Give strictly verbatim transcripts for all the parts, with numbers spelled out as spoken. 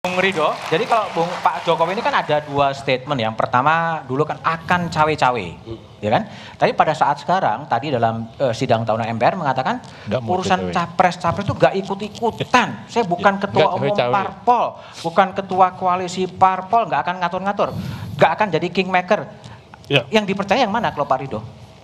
Bung Ridho, jadi kalau Bung Pak Jokowi ini kan ada dua statement. Yang pertama dulu kan akan cawe-cawe, hmm. ya kan? Tapi pada saat sekarang tadi dalam uh, sidang tahunan M P R mengatakan urusan capres-capres itu gak ikut-ikutan. Saya bukan ketua gak umum cawe-cawe. parpol, bukan ketua koalisi parpol, gak akan ngatur-ngatur, gak akan jadi kingmaker. Ya. Yang dipercaya yang mana kalau Pak Ridho?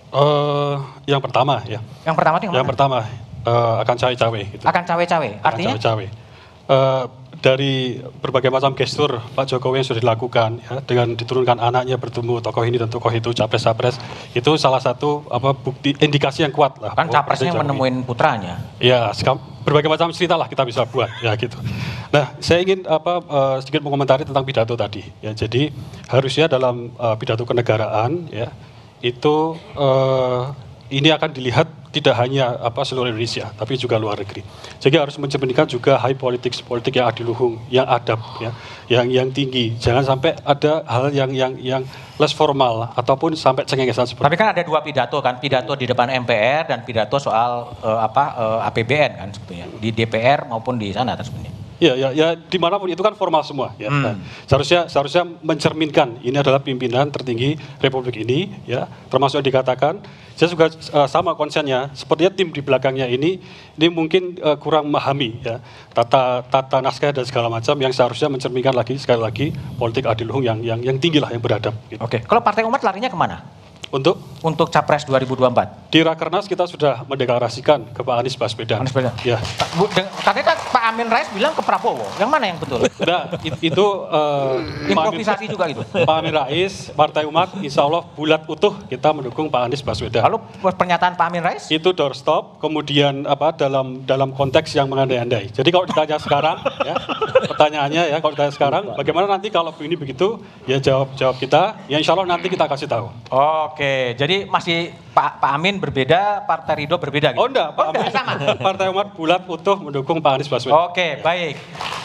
Uh, yang pertama ya. Yang pertama itu yang, yang pertama uh, akan cawe-cawe. Gitu. Akan cawe-cawe. Artinya? Akan cawe-cawe. Uh, dari berbagai macam gestur Pak Jokowi yang sudah dilakukan ya, dengan diturunkan anaknya bertemu tokoh ini dan tokoh itu, capres-capres, itu salah satu apa bukti indikasi yang kuat lah. Kan capresnya menemuin putranya. Ya, berbagai macam cerita lah kita bisa buat ya gitu. Nah, saya ingin apa uh, sedikit mengomentari tentang pidato tadi ya. Jadi harusnya dalam uh, pidato kenegaraan ya itu uh, ini akan dilihat tidak hanya apa seluruh Indonesia, tapi juga luar negeri. Jadi harus mencerminkan juga high politics, politik yang adiluhung, yang adab, ya, yang yang tinggi. Jangan sampai ada hal yang yang yang less formal ataupun sampai cengengesan seperti. Tapi kan ada dua pidato kan, pidato di depan M P R dan pidato soal uh, apa uh, A P B N kan sebetulnya di D P R maupun di sana sebenarnya. Ya, ya, ya, dimanapun itu kan formal semua. Ya. Hmm. Nah, seharusnya, seharusnya mencerminkan ini adalah pimpinan tertinggi Republik ini, ya, termasuk dikatakan. Saya juga uh, sama konsennya, sepertinya tim di belakangnya ini, ini mungkin uh, kurang memahami, ya, tata, tata naskah dan segala macam yang seharusnya mencerminkan lagi sekali lagi politik adiluhung yang yang yang tinggi lah, yang beradab. Gitu. Oke, kalau Partai Umat larinya kemana? Untuk untuk Capres dua ribu dua puluh empat. Di Rakernas kita sudah mendeklarasikan ke Pak Anies Baswedan. Anies Baswedan. Ya. Katanya kan Pak Amin Rais bilang ke Prabowo. Yang mana yang betul? Nah, itu uh, improvisasi juga itu. Pak Amin Rais, Partai Umat, Insya Allah bulat utuh kita mendukung Pak Anies Baswedan. Lalu pernyataan Pak Amin Rais? Itu doorstop, kemudian apa dalam dalam konteks yang mengandai-andai. Jadi kalau ditanya sekarang, ya, pertanyaannya ya kalau ditanya sekarang, bagaimana nanti kalau ini begitu, ya jawab jawab kita, ya Insya Allah nanti kita kasih tahu. Oke. Oke, jadi masih Pak, Pak Amin berbeda, Partai Ridho berbeda gitu? Oh enggak, Pak oh, Amin sama. Partai Umat bulat utuh mendukung Pak Anies Baswedan. Oke, baik.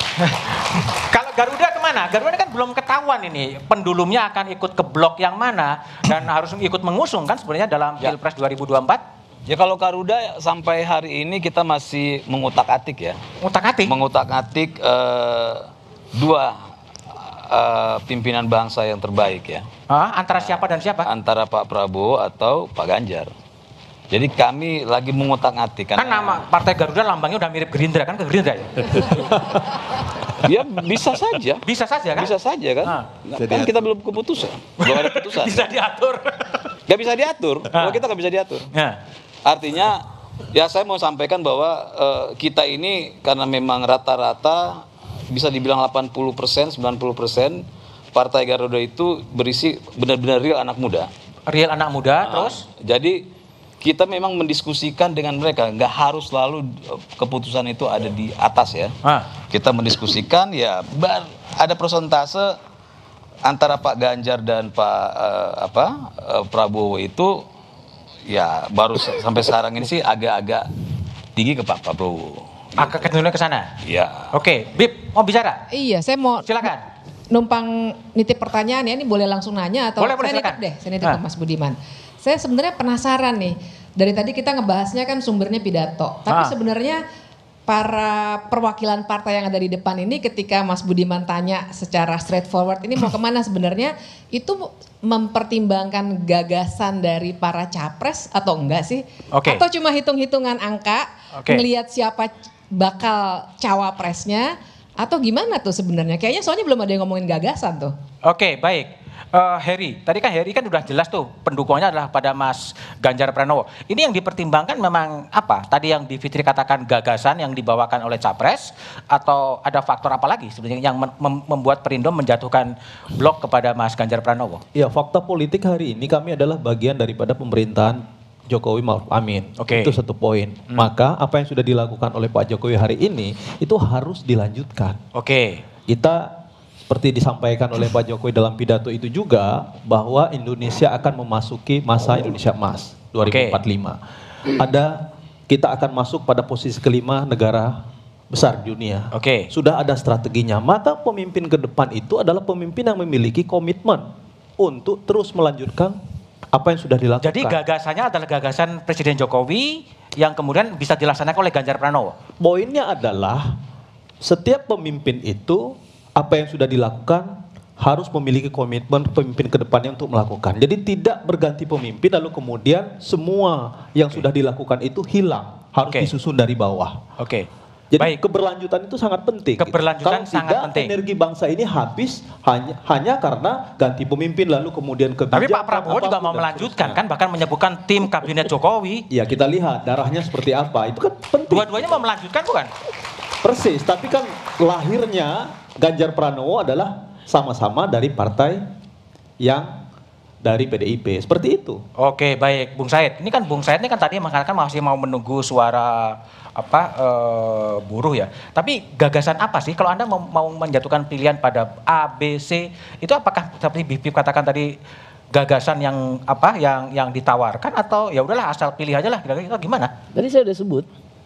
Kalau Garuda kemana? Garuda kan belum ketahuan ini, pendulumnya akan ikut ke blok yang mana dan harus ikut mengusung kan sebenarnya dalam ya. Pilpres dua ribu dua puluh empat? Ya kalau Garuda sampai hari ini kita masih mengutak-atik ya. Mengutak-atik? Mengutak-atik uh, dua Uh, pimpinan bangsa yang terbaik ya. Ah, antara siapa dan siapa? Antara Pak Prabowo atau Pak Ganjar. Jadi kami lagi mengutak-atik. Kan nama Partai Garuda lambangnya udah mirip Gerindra kan, ke Gerindra ya? Ya bisa saja. Bisa saja kan? Bisa saja kan. Ah. Kan kita belum keputusan. Belum ada keputusan. Bisa diatur. Gak bisa diatur. Ah. Kalau kita gak bisa diatur. Ah. Artinya ya saya mau sampaikan bahwa uh, kita ini karena memang rata-rata bisa dibilang delapan puluh persen, sembilan puluh persen Partai Garuda itu berisi benar-benar real anak muda. Real anak muda, nah, terus? Jadi kita memang mendiskusikan dengan mereka, nggak harus selalu keputusan itu ada di atas ya. Ah. Kita mendiskusikan ya, bar, ada persentase antara Pak Ganjar dan Pak uh, apa uh, Prabowo itu ya baru sampai sekarang ini sih agak-agak tinggi ke Pak Prabowo. Agak kecenderungan ke sana. Iya. Oke, Bib mau bicara? Iya, saya mau silakan. Numpang nitip pertanyaan ya, ini boleh langsung nanya atau boleh, saya boleh, nitip silakan. deh, saya nitip ke Mas Budiman. Saya sebenarnya penasaran nih. Dari tadi kita ngebahasnya kan sumbernya pidato, tapi ah. sebenarnya para perwakilan partai yang ada di depan ini ketika Mas Budiman tanya secara straightforward ini mau kemana sebenarnya, itu mempertimbangkan gagasan dari para capres atau enggak sih? Okay. Atau cuma hitung-hitungan angka, okay. Melihat siapa bakal cawapresnya atau gimana tuh sebenarnya? Kayaknya soalnya belum ada yang ngomongin gagasan tuh. Oke, baik. Uh, Heri, tadi kan Heri kan udah jelas tuh pendukungnya adalah pada Mas Ganjar Pranowo. Ini yang dipertimbangkan memang apa? Tadi yang Di Fitri katakan gagasan yang dibawakan oleh capres atau ada faktor apa lagi sebenarnya yang mem membuat Perindo menjatuhkan blok kepada Mas Ganjar Pranowo? Ya, fakta politik hari ini kami adalah bagian daripada pemerintahan Jokowi Ma'ruf Amin, okay. Itu satu poin. Hmm. Maka apa yang sudah dilakukan oleh Pak Jokowi hari ini itu harus dilanjutkan. Oke. Okay. Kita seperti disampaikan oleh Pak Jokowi dalam pidato itu juga bahwa Indonesia akan memasuki masa Indonesia Emas dua ribu empat puluh lima. Okay. Ada kita akan masuk pada posisi kelima negara besar dunia. Oke. Okay. Sudah ada strateginya. Maka pemimpin ke depan itu adalah pemimpin yang memiliki komitmen untuk terus melanjutkan apa yang sudah dilakukan. Jadi gagasannya adalah gagasan Presiden Jokowi yang kemudian bisa dilaksanakan oleh Ganjar Pranowo. Poinnya adalah setiap pemimpin itu apa yang sudah dilakukan harus memiliki komitmen pemimpin ke depannya untuk melakukan. Jadi tidak berganti pemimpin lalu kemudian semua yang okay. sudah dilakukan itu hilang, harus okay. disusun dari bawah. Oke. Okay. Jadi Baik. keberlanjutan itu sangat penting. Keberlanjutan gitu. Kalau sangat tidak, penting. Energi bangsa ini habis hanya hanya karena ganti pemimpin lalu kemudian kebijakan. Tapi Pak Prabowo juga mau melanjutkan kan, bahkan menyebutkan tim kabinet Jokowi. Ya kita lihat darahnya seperti apa. Itu kan penting. Dua-duanya mau melanjutkan bukan? Persis. Tapi kan lahirnya Ganjar Pranowo adalah sama-sama dari partai yang dari P D I P, seperti itu. Oke, baik, Bung Said. Ini kan Bung Said ini kan tadi mengatakan masih mau menunggu suara apa uh, buruh ya. Tapi gagasan apa sih kalau Anda mau, mau menjatuhkan pilihan pada A, B, C, itu apakah seperti Bip katakan tadi gagasan yang apa yang yang ditawarkan atau ya udahlah asal pilih aja lah, kira-kira gimana? Tadi saya sudah sebut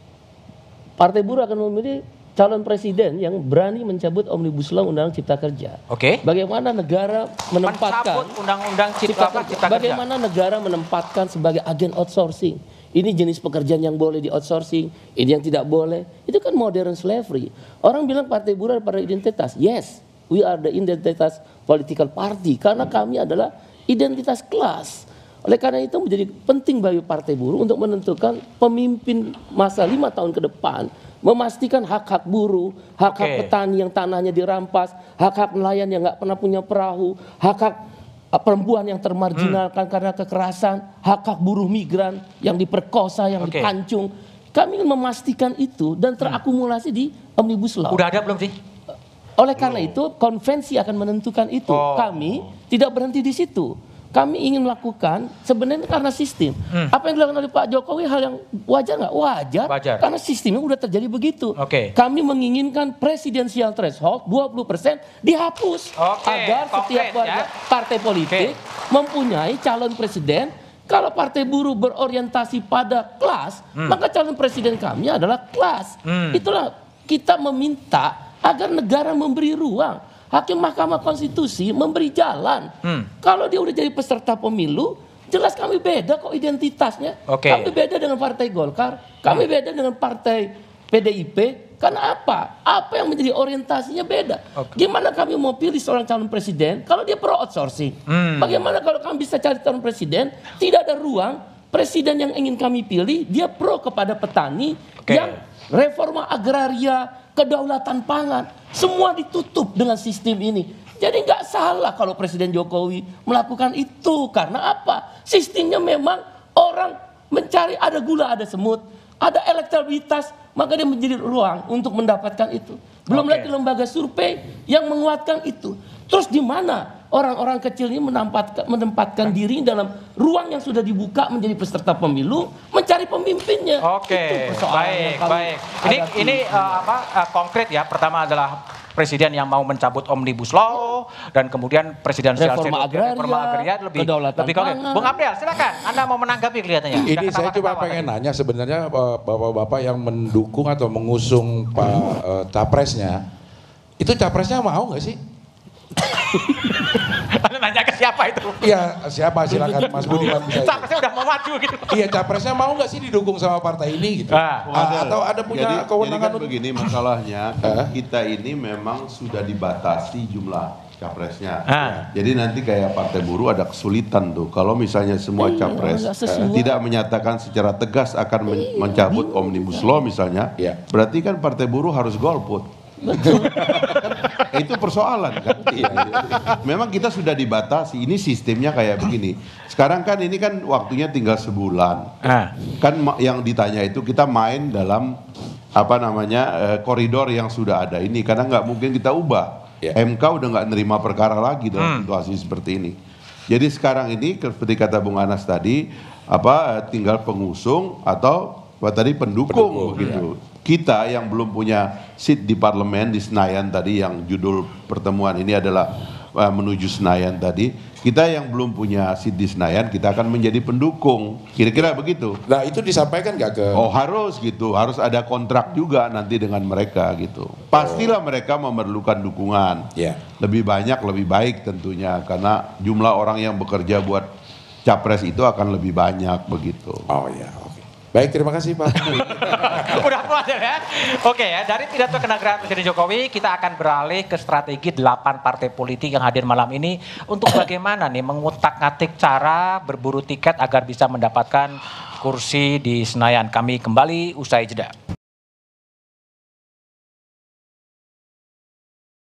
Partai Buruh akan memilih calon presiden yang berani mencabut Omnibus Law Undang-Undang Cipta Kerja. Oke. Okay. Bagaimana negara menempatkan Undang-Undang Cipta, Cipta, Cipta Kerja. Bagaimana negara menempatkan sebagai agen outsourcing. Ini jenis pekerjaan yang boleh di outsourcing, ini yang tidak boleh. Itu kan modern slavery. Orang bilang Partai Buruh pada identitas. Yes, we are the identitas political party karena kami adalah identitas kelas. Oleh karena itu menjadi penting bagi Partai Buruh untuk menentukan pemimpin masa lima tahun ke depan. Memastikan hak-hak buruh, hak-hak okay. petani yang tanahnya dirampas, hak-hak nelayan yang nggak pernah punya perahu, hak-hak perempuan yang termarginalkan hmm. karena kekerasan, hak-hak buruh migran yang diperkosa, yang okay. dipancung. Kami ingin memastikan itu dan terakumulasi hmm. di Omnibus Law. Udah ada belum sih? Oleh karena oh. itu konvensi akan menentukan itu. Oh. Kami tidak berhenti di situ. Kami ingin melakukan sebenarnya karena sistem. Hmm. Apa yang dilakukan oleh Pak Jokowi hal yang wajar nggak? Wajar, wajar. Karena sistemnya udah terjadi begitu. Okay. Kami menginginkan presidensial threshold dua puluh persen dihapus. Okay. Agar setiap warga ya? partai politik okay. mempunyai calon presiden. Kalau Partai Buruh berorientasi pada kelas, hmm. maka calon presiden kami adalah kelas. Hmm. Itulah kita meminta agar negara memberi ruang. Hakim Mahkamah Konstitusi memberi jalan. Hmm. Kalau dia udah jadi peserta pemilu, jelas kami beda kok identitasnya. Okay. Kami beda dengan Partai Golkar, kami hmm. beda dengan Partai P D I P. Karena apa? Apa yang menjadi orientasinya beda. Okay. Gimana kami mau pilih seorang calon presiden kalau dia pro outsourcing? Hmm. Bagaimana kalau kami bisa cari calon presiden, tidak ada ruang, presiden yang ingin kami pilih, dia pro kepada petani, okay. yang reforma agraria, kedaulatan pangan, semua ditutup dengan sistem ini. Jadi nggak salah kalau Presiden Jokowi melakukan itu. Karena apa? Sistemnya memang orang mencari ada gula, ada semut, ada elektabilitas, maka dia menjadi ruang untuk mendapatkan itu. Belum okay. lagi lembaga survei yang menguatkan itu. Terus di mana orang-orang kecil ini menempatkan, menempatkan diri dalam ruang yang sudah dibuka menjadi peserta pemilu, mencari pemimpinnya. Oke, baik, baik. Ini ini uh, apa uh, konkret ya. Pertama adalah presiden yang mau mencabut Omnibus Law dan kemudian presidensial reforma agraria, reforma agraria lebih lebih konkret. Bung Abdel, silakan. Anda mau menanggapi kelihatannya. Ini saya cuma pengen tadi. nanya sebenarnya bapak-bapak yang mendukung atau mengusung Pak uh, capresnya, itu capresnya mau nggak sih? Anda nanya ke siapa itu? Iya, siapa silakan Mas Budiman bisa. Capresnya udah mau maju gitu. Iya, capresnya mau nggak sih didukung sama partai ini gitu? Ah, ah, atau ada punya jadi, kewenangan? Jadi kan begini masalahnya, kita ini memang sudah dibatasi jumlah capresnya. Ah. Jadi nanti kayak Partai Buruh ada kesulitan tuh. Kalau misalnya semua capres eh, tidak menyatakan secara tegas akan men mencabut Omnibus Law misalnya, ya. Berarti kan Partai Buruh harus golput. Betul. Itu persoalan kan. Iya, iya. Memang kita sudah dibatasi. Ini sistemnya kayak begini. Sekarang kan ini kan waktunya tinggal sebulan. Ah. Kan yang ditanya itu kita main dalam apa namanya eh, koridor yang sudah ada ini. Karena nggak mungkin kita ubah. Yeah. M K udah nggak nerima perkara lagi dalam hmm. situasi seperti ini. Jadi sekarang ini seperti kata Bung Anas tadi, apa tinggal pengusung atau apa tadi pendukung, pendukung begitu. Ya. Kita yang belum punya seat di parlemen di Senayan tadi yang judul pertemuan ini adalah uh, menuju Senayan tadi, kita yang belum punya seat di Senayan kita akan menjadi pendukung, kira-kira begitu. Nah itu disampaikan gak ke? Oh harus gitu, harus ada kontrak juga nanti dengan mereka gitu. Pastilah oh. mereka memerlukan dukungan, yeah. lebih banyak lebih baik tentunya karena jumlah orang yang bekerja buat capres itu akan lebih banyak begitu. Oh ya. Baik, terima kasih Pak. Udah puas ya. Oke ya, dari pidato kenegaraan Presiden Jokowi kita akan beralih ke strategi delapan partai politik yang hadir malam ini untuk bagaimana nih mengutak-atik cara berburu tiket agar bisa mendapatkan kursi di Senayan. Kami kembali usai jeda.